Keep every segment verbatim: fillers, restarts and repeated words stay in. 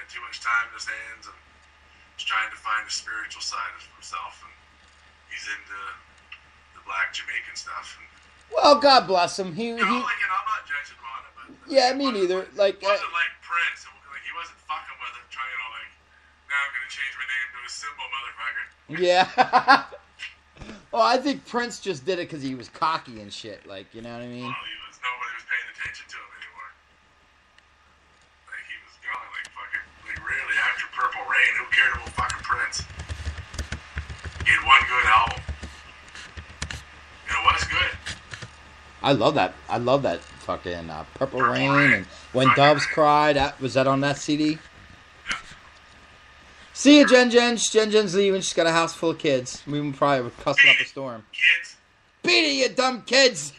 too much time in his hands and is trying to find the spiritual side of himself. And he's into the black Jamaican stuff. And, well, God bless him. He, you know, he like, and I'm not judging him on it, but yeah, me neither. Like, it wasn't uh, like Prince. Like, he wasn't fucking with it, trying to like, now I'm gonna change my name to a symbol, motherfucker. Yeah. Well, I think Prince just did it because he was cocky and shit. Like, you know what I mean? Well, he was, nobody was paying attention to him anymore. Like, he was gone. Like, fucking, like, really, after Purple Rain, who cared about fucking Prince? He had one good album. And it was good. I love that. I love that fucking uh, Purple, Purple Rain, Rain and When fucking Doves Rain. Cry. That, was that on that C D? Yeah. See ya, Jen Jen. Jen Jen's leaving. She's got a house full of kids. We were probably cussing up a storm. Kids. Beat it, you dumb kids.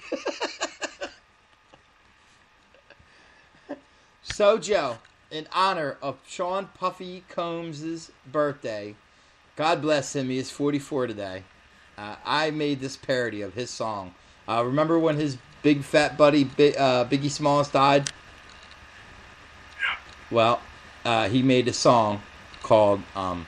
So, Joe, in honor of Sean Puffy Combs' birthday, God bless him, he is forty-four today. Uh, I made this parody of his song. Uh, remember when his big fat buddy Big, uh, Biggie Smalls died? Yeah. Well, uh, he made a song called um,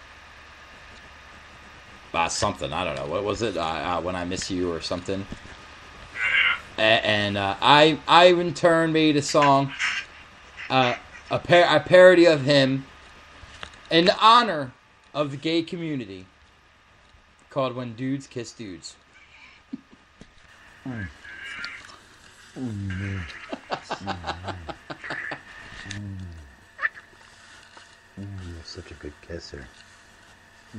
uh, something. I don't know. What was it? Uh, uh, When I Miss You or something. Yeah. A- and uh, I, I in turn made a song, uh, a, par- a parody of him in honor of the gay community called When Dudes Kiss Dudes. Mm. Mm. Mm. Mm, you're such a good kisser. Mm.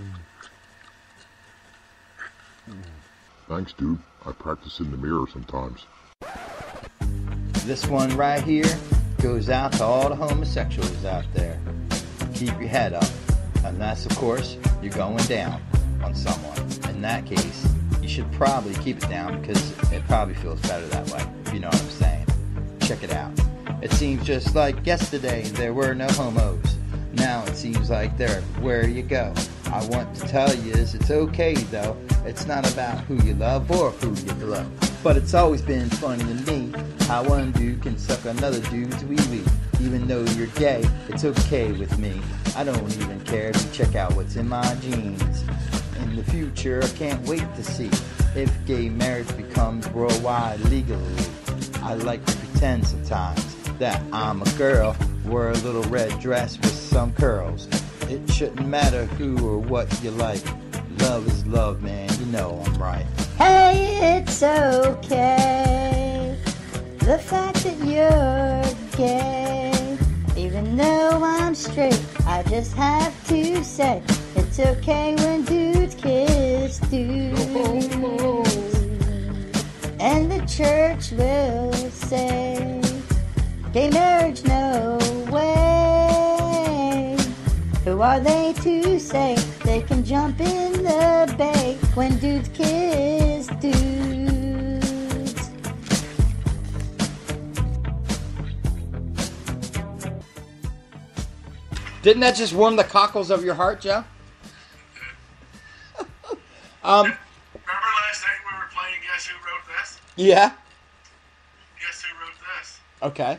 Mm. Thanks, dude. I practice in the mirror sometimes. This one right here goes out to all the homosexuals out there. Keep your head up. Unless, of course, you're going down on someone. In that case, you should probably keep it down because it probably feels better that way, if you know what I'm saying. Check it out. It seems just like yesterday there were no homos. Now it seems like they're everywhere you go. I want to tell you is it's okay though. It's not about who you love or who you love. But it's always been funny to me how one dude can suck another dude's wee-wee. Even though you're gay, it's okay with me. I don't even care if you check out what's in my jeans. In the future, I can't wait to see if gay marriage becomes worldwide legally. I like to pretend sometimes that I'm a girl, wear a little red dress with some curls. It shouldn't matter who or what you like. Love is love, man. You know I'm right. Hey, it's okay. The fact that you're gay. Even though I'm straight, I just have to say it's okay when dudes kiss dudes. And the church will say gay marriage, no way. Who are they to say they can jump in the bay when dudes kiss dudes? Didn't that just warm the cockles of your heart, Joe? um, Remember last night we were playing Guess Who Wrote This? Yeah. Guess who wrote this? Okay.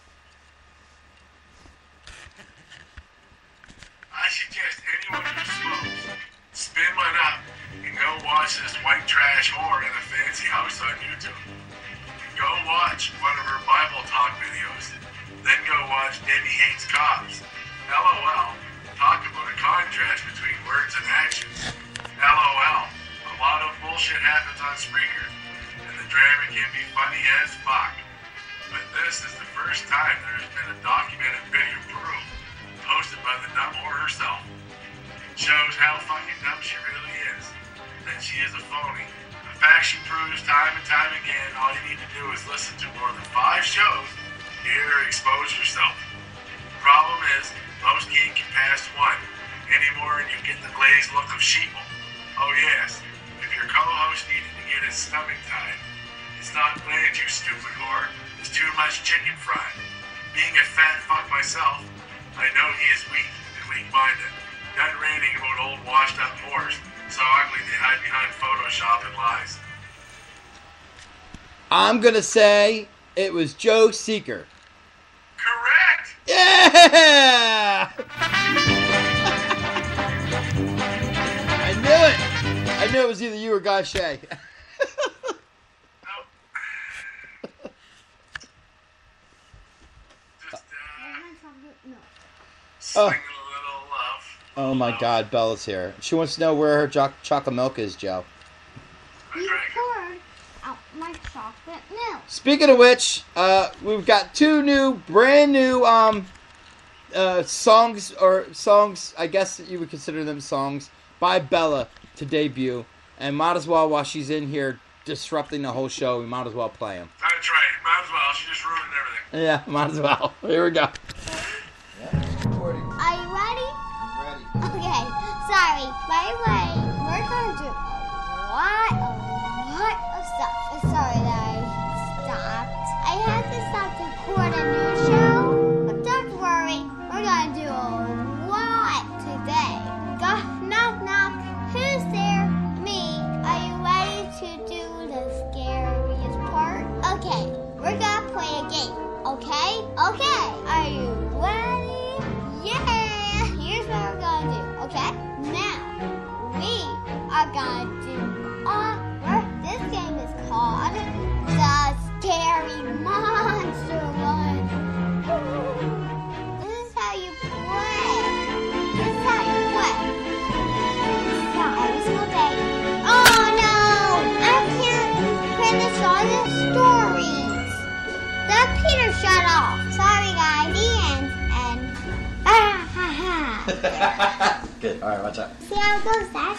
I suggest anyone who smokes spin one up and go watch this white trash whore in a fancy house on YouTube. Go watch one of her Bible talk videos. Then go watch Debbie Hates Cops. LOL. Talk about a contrast between words and actions. LOL. A lot of bullshit happens on Spreaker, and the drama can be funny as fuck. But this is the first time there has been a documented video proof posted by the dumb whore herself. Shows how fucking dumb she really is. That she is a phony. A fact she proves time and time again. All you need to do is listen to more than five shows to hear her expose herself. Problem is, most can't get past one anymore, and you get the glazed look of sheeple. Oh yes, if your co-host needed to get his stomach tied, it's not glad, you stupid whore. It's too much chicken fried. Being a fat fuck myself, I know he is weak and weak-minded. Done ranting about old washed-up whores, so ugly they hide behind Photoshop and lies. I'm gonna say it was Joe Seeker. Correct! Yeah! knew it was either you or Guy Shay. Oh. Oh my God, Bella's here. She wants to know where her jo- chocolate milk is, Joe. You poured out my chocolate milk. Speaking of which, uh, we've got two new, brand new um, uh, songs, or songs, I guess you would consider them songs, by Bella to debut. And might as well, while she's in here disrupting the whole show, we might as well play them. That's right, might as well. She just ruined everything. Yeah, might as well. Here we go. Are you ready? I'm ready. Okay, sorry. By the way, we're going to do a lot, a lot of stuff. Sorry that I stopped. I had to stop to record a new show, but don't worry. We're going to do a lot today. Go, knock, knock. Who's there? Me. Are you ready to do the scariest part? Okay, we're going to play a game. Okay? Okay. Are you ready? Yeah! Here's what we're gonna do, okay? Now, we are gonna do uh, this game is called the Scary Monster One. This is how you play. This is how you play. So every single day. Oh no! I can't finish all the stories. The Peter shut off. Sorry guys, the end. And ah ha ha. Good. All right, watch out. See how it goes, Dad?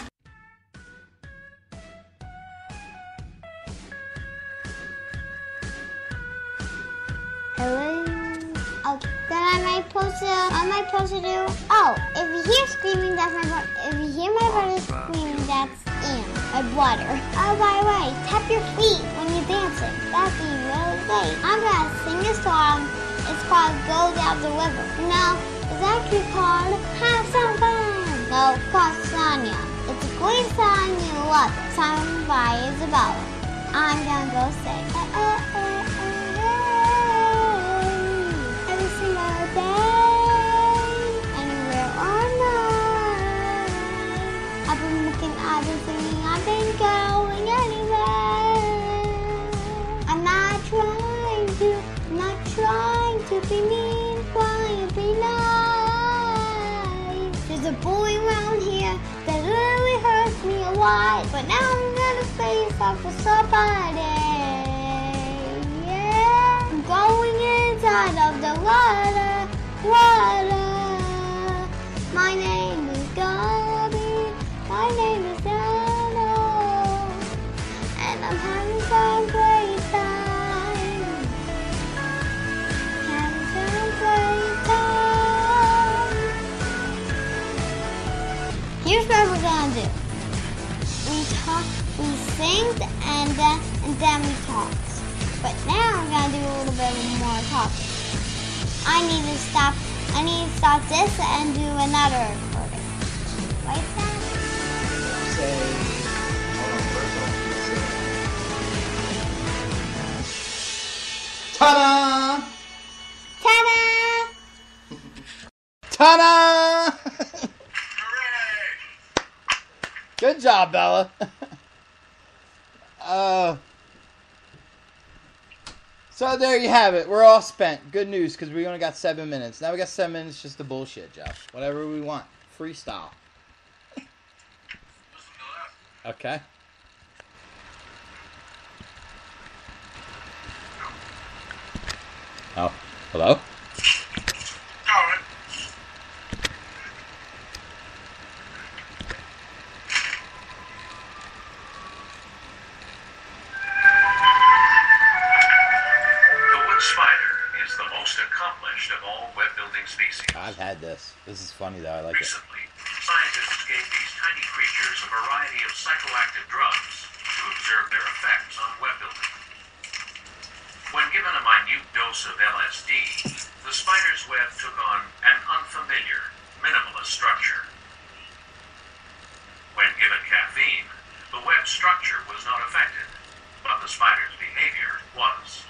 Hello. Okay. Then am I supposed to? Am I supposed to do? Oh, if you hear screaming, that's my brother. If you hear my brother screaming, that's Ian, my brother. Oh, by the way, tap your feet when you're dancing. That'd be really great. I'm gonna sing a song. It's called "Go Down the River." No, it's actually called "Have Some Fun." No, it's called Sonia. It's a great song. You love it. Sung by Isabella. I'm gonna go sing. Uh, uh, uh, uh, uh, every single day, anywhere or night. I've been looking, I've been singing, I've been going anywhere. I'm not trying to, I'm not trying to be mean, trying to be nice. There's a bully around here that really hurts me a lot, but now I'm gonna face off with somebody. Yeah, I'm going inside of the water, water. My name is Gabby, my name is Dano, and I'm having some great time. Having some great time. Here's what we're gonna do. We talk, we sing, and then and then we talk. But now I'm gonna do a little bit more talking. I need to stop. I need to stop this and do another recording. Right, Sam? Say, hold on, first off, Ta-da! Ta-da! Ta-da! Hooray! Good job, Bella. uh, so there you have it. We're all spent. Good news, because we only got seven minutes. Now we got seven minutes just to bullshit, Josh. Whatever we want. Freestyle. Listen to that. Okay. Oh, hello? All right. The wood spider is the most accomplished of all web-building species. I've had this. This is funny, though. I like it. Recently, scientists gave these tiny creatures a variety of psychoactive drugs to observe their effects on web building. When given a minute dose of L S D, the spider's web took on an unfamiliar, minimalist structure. When given caffeine, the web structure was not affected, but the spider's behavior was.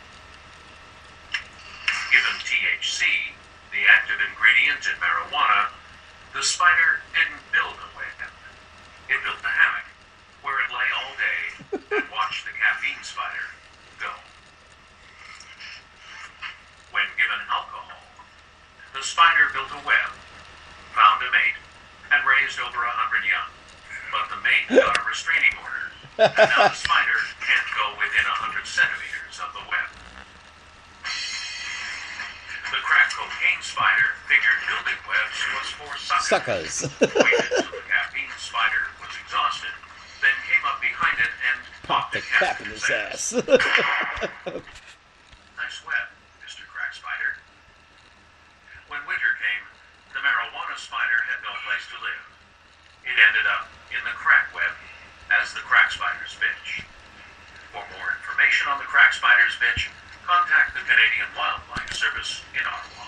Given T H C, the active ingredient in marijuana, the spider didn't build a web. It built a hammock. built a web, found a mate, and raised over a hundred young. But the mate got a restraining order, and now the spider can't go within a hundred centimeters of the web. The crack cocaine spider figured building webs was for suckers. Suckers. Waited till the caffeine spider was exhausted, then came up behind it and popped The the cap cap in in his his ass. Nice web, Mister Crack Spider. When winter came, the marijuana spider had no place to live. It ended up in the crack web as the crack spider's bitch. For more information on the crack spider's bitch, contact the Canadian Wildlife Service in Ottawa.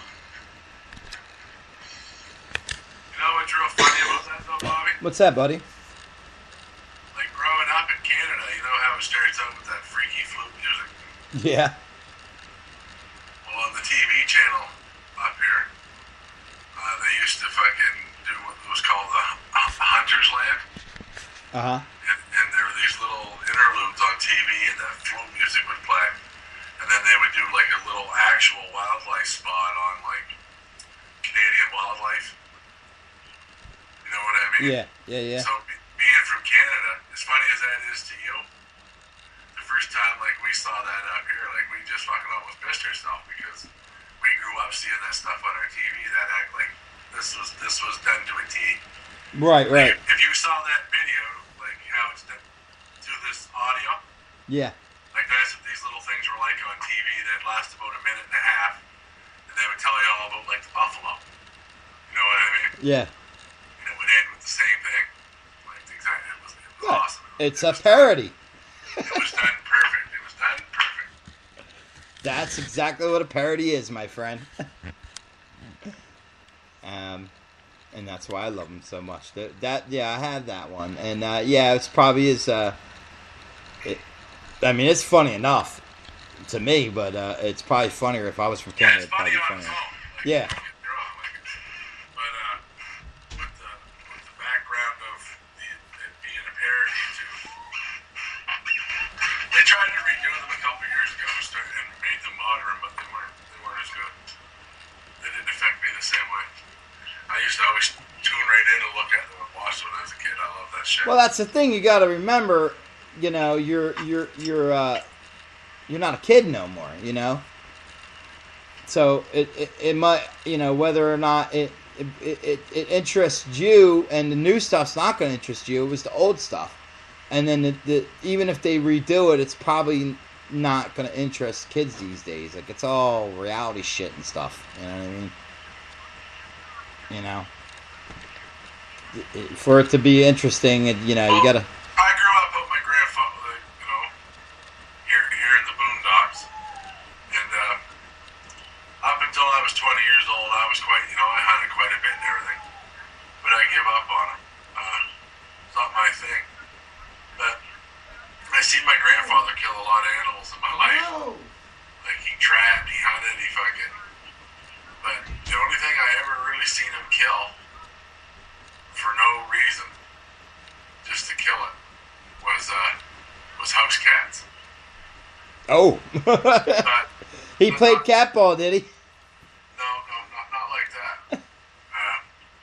You know what's real funny about that though, Bobby? What's that, buddy? Like growing up in Canada, you know how it starts out with that freaky flute music? Yeah. Well, on the T V channel up here, uh, they used to fucking do what was called the H- Hunter's Land. Uh-huh. And, and there were these little interludes on T V, and that flute music would play. And then they would do like a little actual wildlife spot on like Canadian wildlife. You know what I mean? Yeah, yeah, yeah. So be, being from Canada, as funny as that is to you, the first time like we saw that up here, like we just fucking almost pissed ourselves because we grew up seeing that stuff on our T V. That act like this was this was done to a T. Right, right. Like, if you saw that video, like how it's done to this audio, Yeah. like that's what these little things were like on T V that last about a minute and a half, and they would tell you all about like the buffalo. You know what I mean? Yeah. And it would end with the same thing. Like exactly, it was, it was Yeah. awesome. It's it a was parody. Done, it was done perfect. It was done perfect. That's exactly what a parody is, my friend. um, and that's why I love them so much. That, that yeah, I had that one, and uh, yeah, it's probably is. Uh, it, I mean, it's funny enough to me, but uh, it's probably funnier if I was from Yeah, Canada. it's It'd funny probably on be its funnier. own. Like, Yeah. don't get me wrong, like it's, but uh, with the with the background of the, it being a parody too, they tried to redo them a couple years ago start, and made them modern, but they weren't they weren't as good. They didn't affect me the same way. I used to always tune right in and look at them and watch them when I was a kid. I love that shit. Well, that's the thing. You got to remember. You know, you're you're you're uh, you're not a kid no more. You know. So it, it, it might, you know, whether or not it it, it it interests you, and the new stuff's not going to interest you. It was the old stuff, and then the, the even if they redo it, it's probably not going to interest kids these days. Like it's all reality shit and stuff. You know what I mean? You know, It- it- for it to be interesting, it, you know, you got to. I grew up with my grandfather, like, you know, here here in the boondocks, and uh, up until I was twenty years old, I was quite, you know, I hunted quite a bit and everything, but I give up on it. Uh, it's not my thing. But I seen my grandfather kill a lot of animals in my life. Like he trapped, he hunted, he fucking. But the only thing I ever really seen him kill, for no reason, just to kill it, was uh, was house cats. Oh, But he but played not- cat ball, did he? No, no, not not like that. Uh,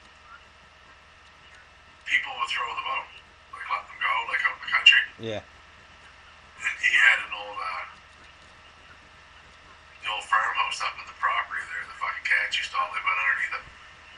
people would throw them out, like let them go, like out in the country. Yeah. And he had an old, uh, the old farmhouse up in the property there. The fucking cats used to all live underneath it.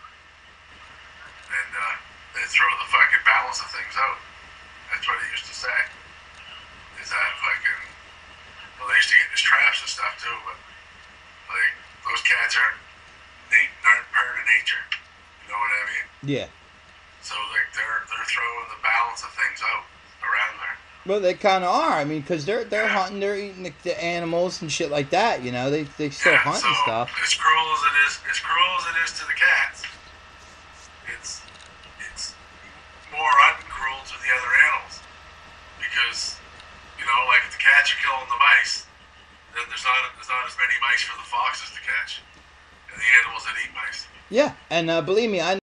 And uh, they'd throw the fucking balance of things out. That's what he used to say. Is that fucking, well, they used to get his traps and stuff too, but like those cats aren't na- aren't part of nature. You know what I mean? Yeah. So like they're they're throwing the balance of things out around there. Well, they kind of are. I mean, because they're they're hunting, they're eating the, the animals and shit like that. You know, they they still Yeah, hunt so and stuff. As cruel as it is, as cruel as it is to the cats, it's it's more uncruel to the other animals because you know, like if the cats are killing the mice, then there's not there's not as many mice for the foxes to catch, and the animals that eat mice. Yeah, and uh, believe me, I